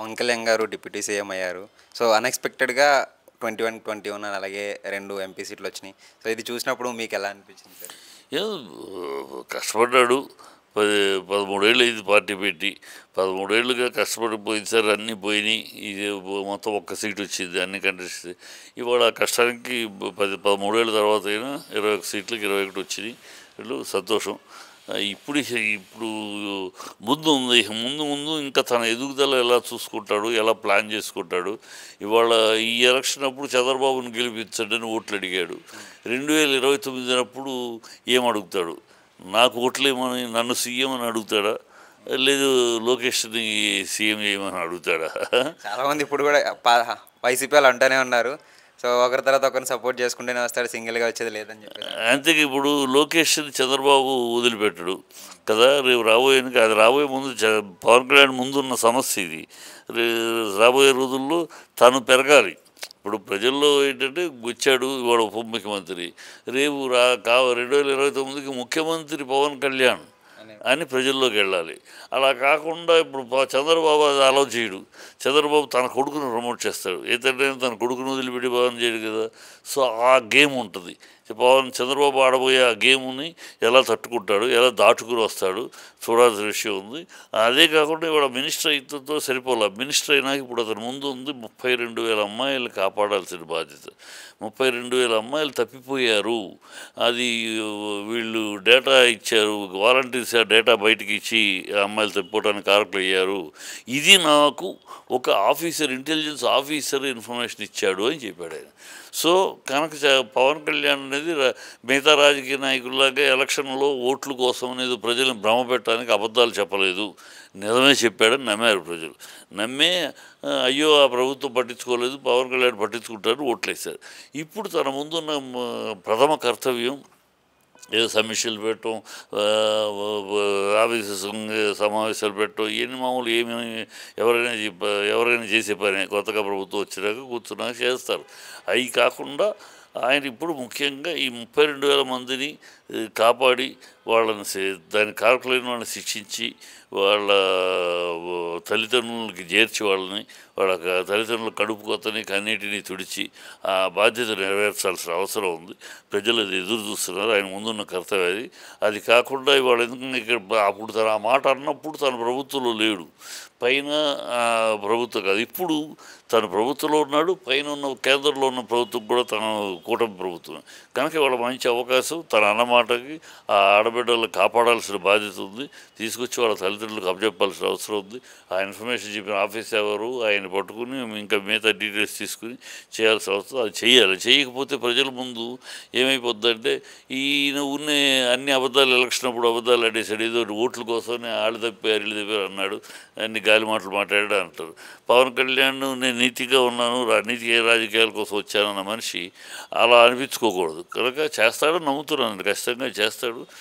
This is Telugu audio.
పవన్ కళ్యాణ్ గారు డిప్యూటీ సీఎం అయ్యారు. సో, అన్‌ఎక్స్‌పెక్టెడ్‌గా 21, 21 అని అలాగే 2 ఎంపీ సీట్లొచ్చినియి. సో, ఇది చూసినప్పుడు మీకెలా అనిపించింది సార్? ఏదో కష్టపడ్డాడు. 10, 13 ఏళ్ళు అయింది పార్టీ పెట్టి. 13 ఏళ్ళుగా కష్టపడి పోయినసారి అన్నీ పోయినాయి. ఇది మొత్తం ఒక్క సీట్ వచ్చింది అన్ని కంటెస్ట్. ఇవాళ ఆ కష్టానికి 13 ఏళ్ళ తర్వాత అయినా 21 సీట్లకి 21 వచ్చినాయి. వీళ్ళు సంతోషం. ఇప్పుడు ముందు ఉంది. ముందు ముందు ఇంకా తన ఎదుగుదల ఎలా చూసుకుంటాడు, ఎలా ప్లాన్ చేసుకుంటాడు. ఇవాళ ఈ ఎలక్షన్ అప్పుడు చంద్రబాబును గెలిపించండి అని ఓట్లు అడిగాడు. 2029 అప్పుడు ఏం అడుగుతాడు? నాకు ఓట్లేమని నన్ను సీఎం అని అడుగుతాడా? లేదు లోకేష్ని సీఎం చేయమని అడుగుతాడా? చాలామంది ఇప్పుడు గూడా వైసీపీ వాళ్ళు అంటానే ఉన్నారు. సో, ఒకరి తర్వాత ఒకరిని సపోర్ట్ చేసుకుంటూనే వస్తాడు. సింగిల్‌గా వచ్చేది లేదని చెప్పేసి. అంతేగా ఇప్పుడు లోకేష్ని చంద్రబాబు వదిలిపెట్టడు కదా. రేపు అది రాబోయే ముందు పవన్ కళ్యాణ్ ముందున్న సమస్య ఇది. రాబోయే రోజుల్లో తను పెరగాలి. ఇప్పుడు ప్రజల్లో ఏంటంటే వచ్చాడు ఇవాళ ఉప ముఖ్యమంత్రి, రేపు 2029కి ముఖ్యమంత్రి పవన్ కళ్యాణ్ అనే అని ప్రజల్లోకి వెళ్ళాలి. అలా కాకుండా ఇప్పుడు చంద్రబాబు అది అలౌ చేయడు. చంద్రబాబు తన కొడుకును ప్రమోట్ చేస్తాడు. ఏంటంటే తన కొడుకును వదిలిపెట్టి పవన్ చేయడు కదా. సో ఆ గేమ్ ఉంటుంది. చంద్రబాబు ఆడబోయే ఆ గేమ్ని ఎలా తట్టుకుంటాడు, ఎలా దాటుకుని వస్తాడు చూడాల్సిన విషయం ఉంది. అదే కాకుండా ఇవాళ మినిస్టర్ అయితేతో సరిపోలే. మినిస్టర్ అయినాక ఇప్పుడు అతని ముందు ఉంది 32,000 అమ్మాయిలు కాపాడాల్సిన బాధ్యత. 32,000 అమ్మాయిలు తప్పిపోయారు. అది వీళ్ళు డేటా ఇచ్చారు, వాలంటీర్స్ ఆ డేటా బయటికి ఇచ్చి అమ్మాయిలు తప్పిపోవడానికి కారకులు అయ్యారు. ఇది నాకు ఒక ఆఫీసర్, ఇంటెలిజెన్స్ ఆఫీసర్ ఇన్ఫర్మేషన్ ఇచ్చాడు అని చెప్పాడు ఆయన. సో కనుక పవన్ కళ్యాణ్ అనేది మిగతా రాజకీయ నాయకుల్లాగా ఎలక్షన్లో ఓట్ల కోసం అనేది ప్రజలను భ్రమ పెట్టడానికి అబద్ధాలు చెప్పలేదు, నిజమే చెప్పాడని నమ్మారు ప్రజలు. నమ్మే అయ్యో ఆ ప్రభుత్వం పట్టించుకోలేదు, పవన్ కళ్యాణ్ పట్టించుకుంటారు ఓట్లేశారు. ఇప్పుడు తన ముందున్న ప్రథమ కర్తవ్యం ఏదో సమీక్షలు పెట్టడం, ఆఫీసు సమావేశాలు పెట్టడం, ఇవన్నీ మామూలు ఎవరైనా చేసే పని. కొత్తగా ప్రభుత్వం వచ్చినాక కూర్చున్నాక చేస్తారు. అవి కాకుండా ఆయన ఇప్పుడు ముఖ్యంగా ఈ 32,000 మందిని కాపాడి వాళ్ళని దాని కారకులైన వాళ్ళని శిక్షించి వాళ్ళ తల్లిదండ్రులకి చేర్చి వాళ్ళ తల్లిదండ్రుల కడుపు కొత్తని కన్నీటిని తుడిచి ఆ బాధ్యత నెరవేర్చాల్సిన అవసరం ఉంది. ప్రజలు అది ఎదురు చూస్తున్నారు. ఆయన ముందున్న కర్తవ్యం అది. అది కాకుండా ఇవాళ ఎందుకంటే ఇక్కడ అప్పుడు తను ఆ మాట అన్నప్పుడు తన ప్రభుత్వంలో లేడు, పైన ప్రభుత్వం కాదు. ఇప్పుడు తన ప్రభుత్వంలో ఉన్నాడు, పైన ఉన్న కేంద్రంలో ఉన్న ప్రభుత్వం కూడా తన కూటమి ప్రభుత్వం. కనుక ఇవాళ మంచి అవకాశం. తన అన్నమాటకి ఆ ఆడబిడ్డలను కాపాడాల్సిన బాధ్యత ఉంది. తీసుకొచ్చి వాళ్ళ తల్లిదండ్రులకు అప్పచెప్పాల్సిన అవసరం ఉంది. ఆ ఇన్ఫర్మేషన్ చెప్పిన ఆఫీస్ ఎవరు ఆయన పట్టుకుని ఇంకా మిగతా డీటెయిల్స్ తీసుకుని చేయాల్సిన అవసరం. అది చేయాలి. చేయకపోతే ప్రజల ముందు ఏమైపోద్దంటే ఈయన ఉన్నే అన్ని అబద్ధాలు, ఎలక్షన్ అప్పుడు అబద్ధాలు ఆడేసాడు, ఏదో ఓట్ల కోసమే వాళ్ళు తప్పారు వీళ్ళు తప్పారు అన్నాడు, అన్ని గాలి మాటలు మాట్లాడాడు అంటారు. పవన్ కళ్యాణ్ నేను నీతిగా ఉన్నాను, రాజకీయాల కోసం వచ్చానన్న మనిషి అలా అనిపించుకోకూడదు. కనుక చేస్తాడని నమ్ముతున్నాను, ఖచ్చితంగా చేస్తాడు.